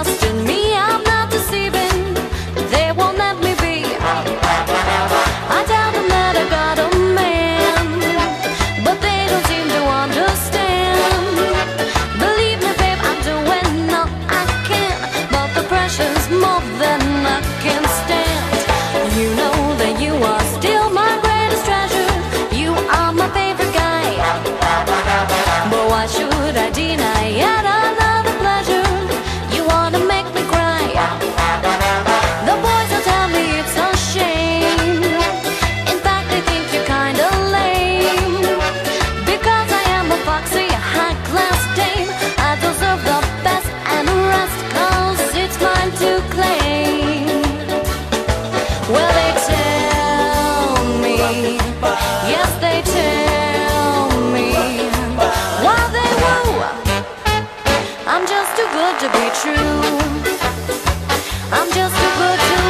trust in me, I'm not deceiving. They won't let me be. I tell them that I got a man, but they don't seem to understand. Believe me, babe, I'm doing all I can, but the pressure's more than I can stand. You know that you are still my greatest treasure. You are my favorite guy, but why should I deny yet another pleasure? You wanna make me cry. The boys will tell me it's a shame. In fact, they think you're kinda lame, because I am a foxy, high-class dame. I deserve the best and the rest, 'cause it's mine to claim. Well, they tell me, yes, they tell me, while they woo, I'm just too good to be true. I'm just too good to